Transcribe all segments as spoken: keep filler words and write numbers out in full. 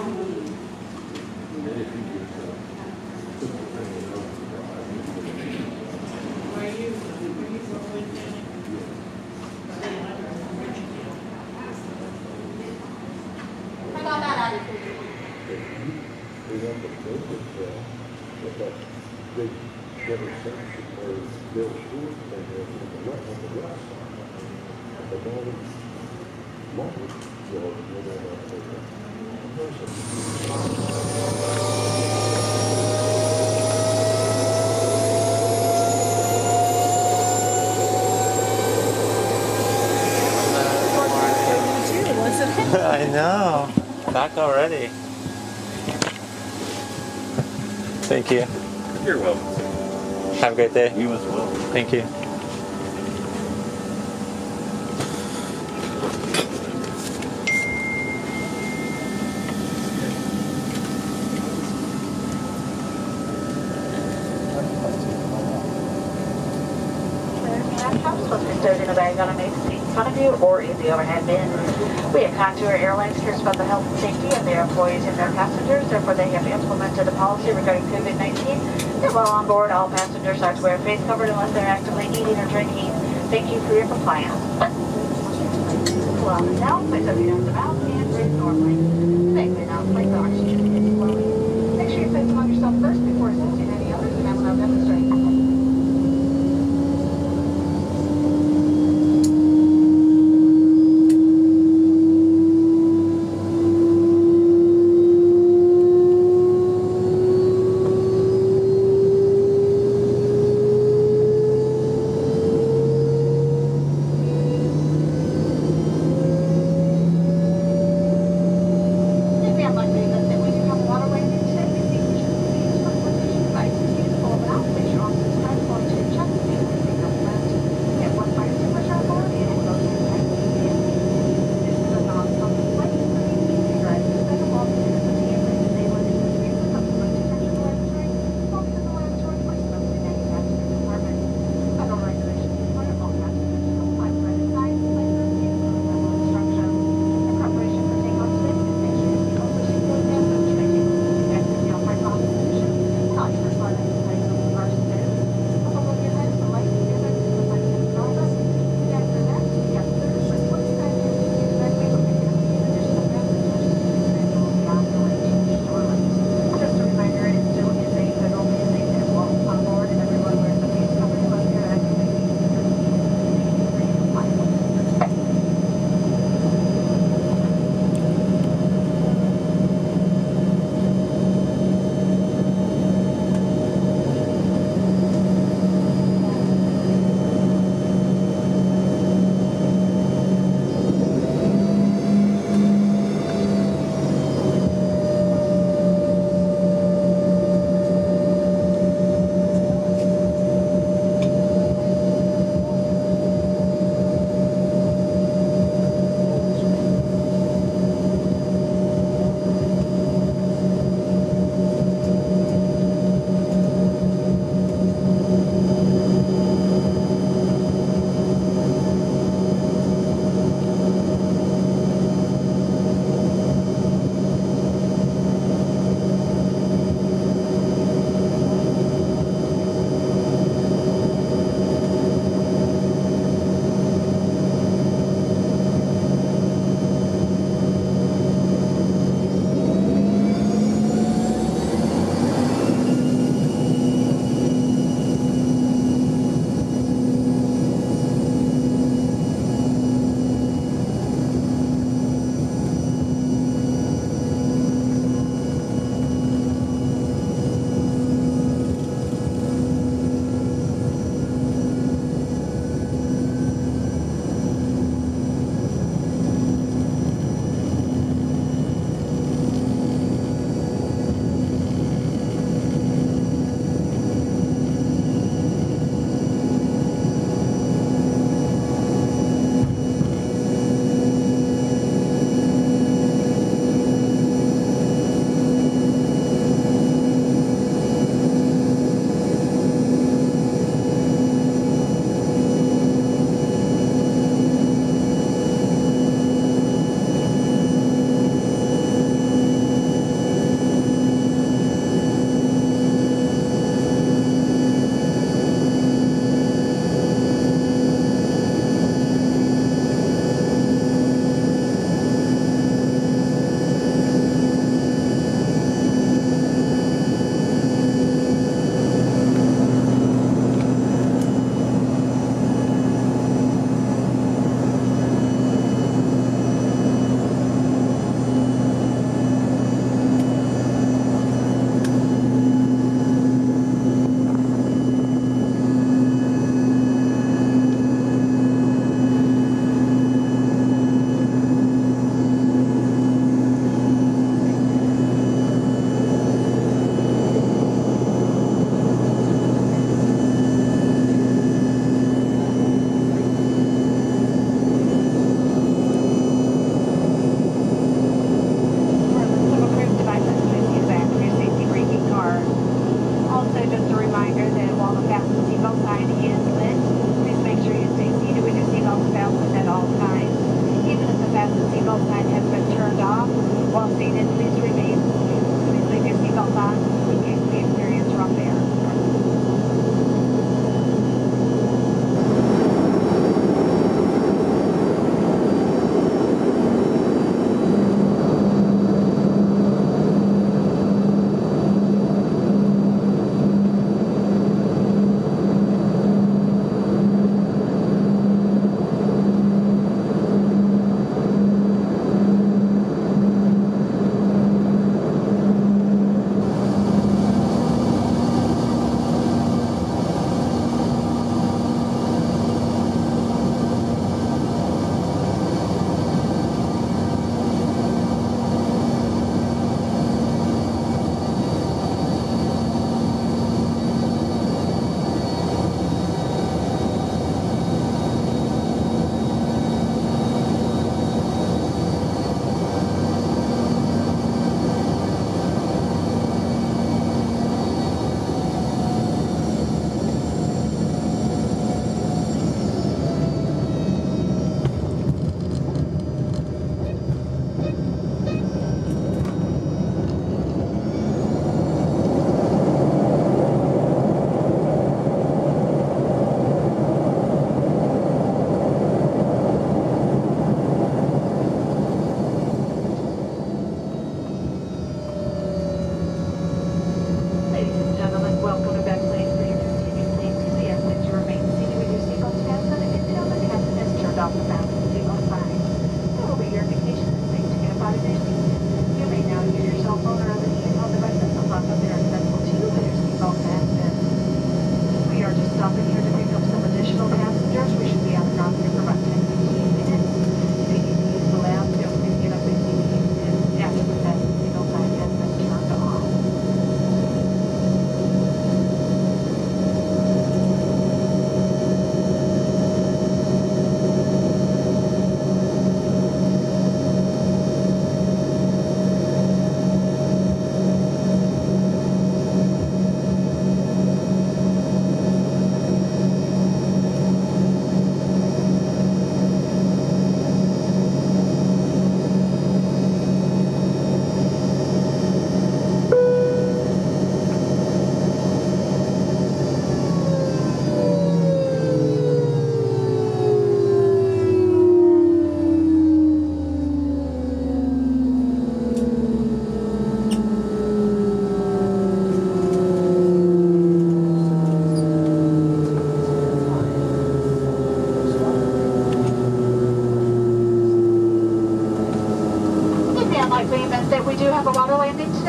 I know. Back already. Thank you. You're welcome. Have a great day. You as well. Thank you. Supposed to be stowed in a bag on a main seat in front of you or in the overhead bin. We at Contour Airlines cares about the health and safety of their employees and their passengers. Therefore, they have implemented a policy regarding COVID nineteen that while on board, all passengers are to wear a face cover unless they're actively eating or drinking. Thank you for your compliance. Well, now, place up your nose about and breathe normally. Safely now, place oxygen slowly. Make sure you place them on yourself first before assisting any others, and I will now demonstrate. Like they said, we do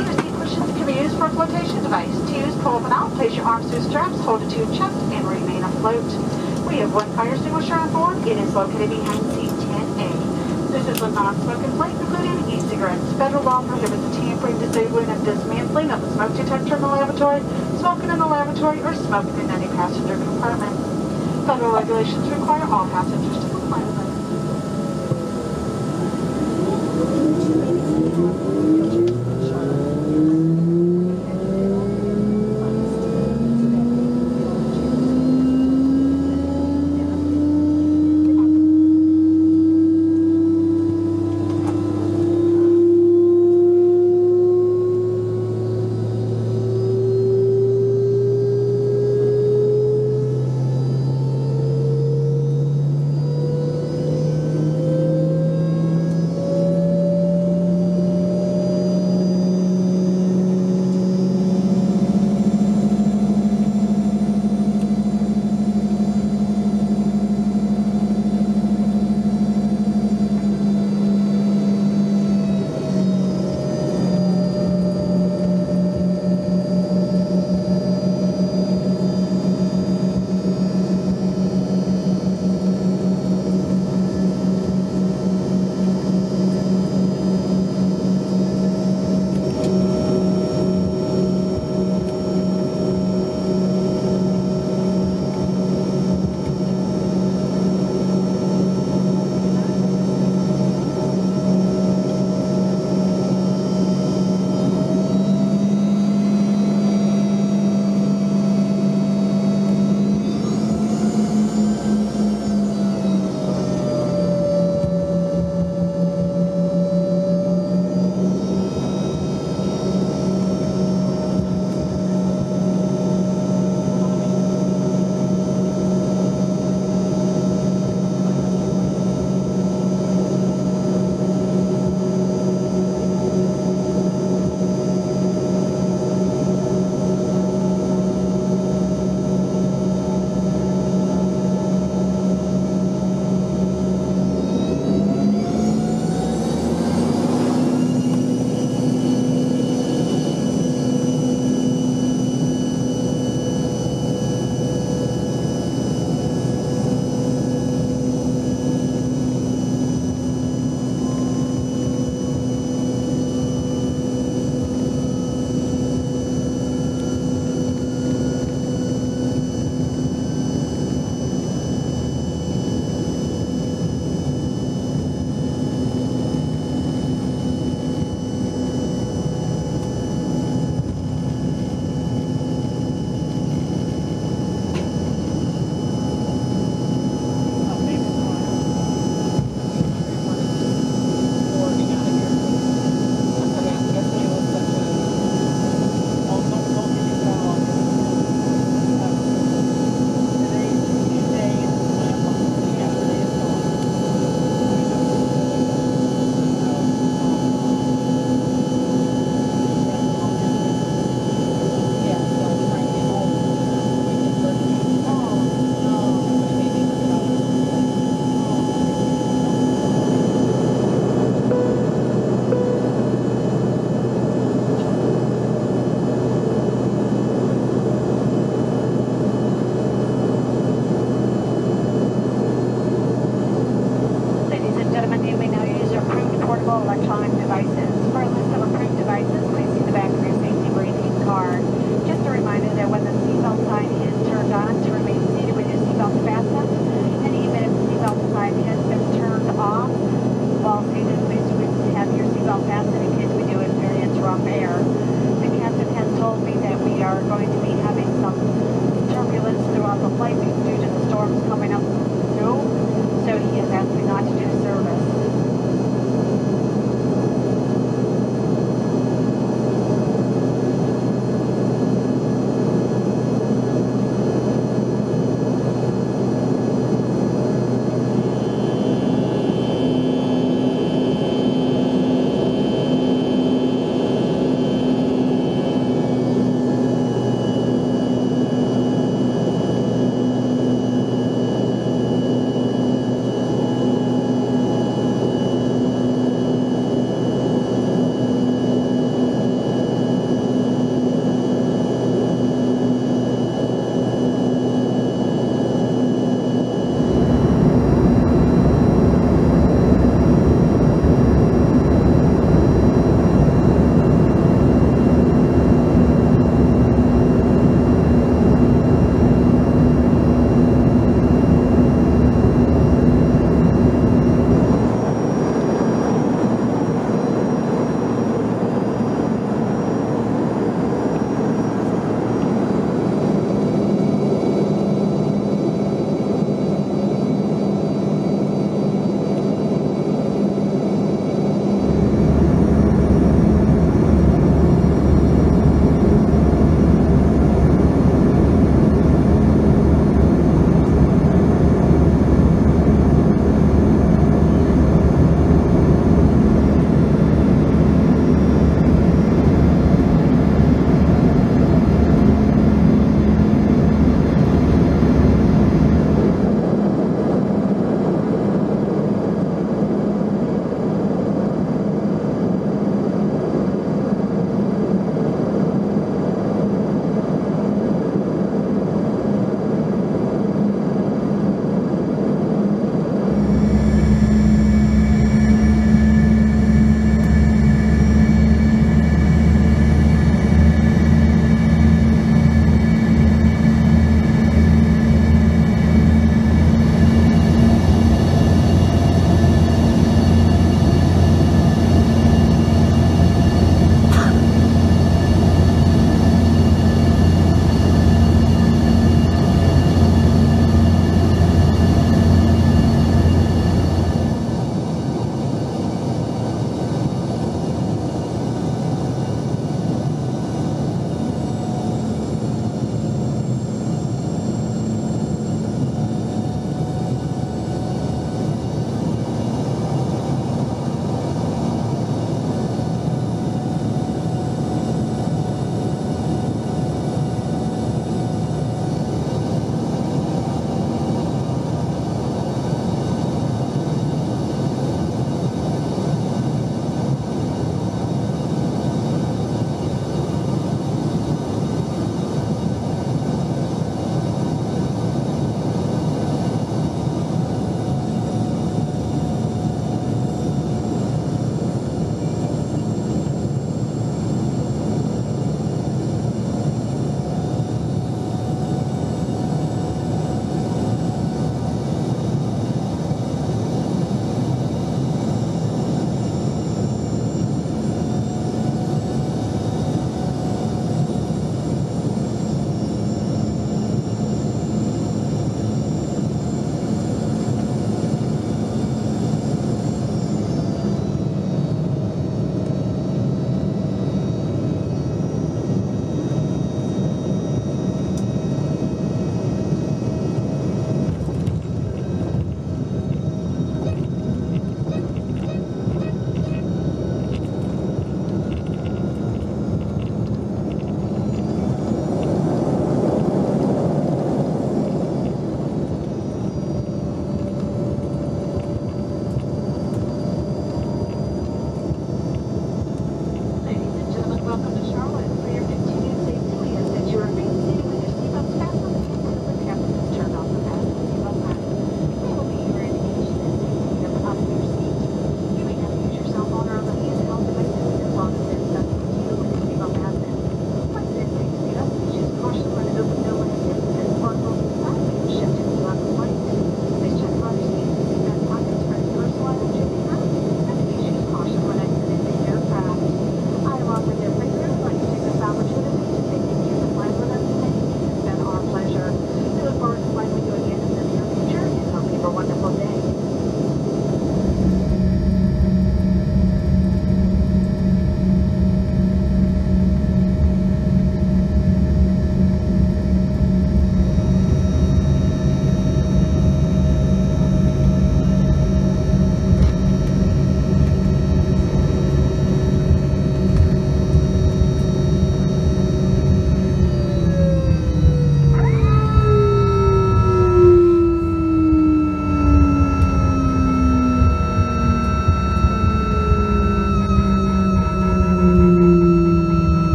Your seat cushions can be used for a flotation device. To use, pull up and out, place your arms through straps, hold it to your chest, and remain afloat. We have one fire extinguisher on board. It is located behind seat ten A. This is a non-smoking flight, including e-cigarettes. Federal law prohibits the tampering, disabling, and dismantling of the smoke detector in the lavatory, smoking in the lavatory, or smoking in any passenger compartment. Federal regulations require all passengers to comply with them.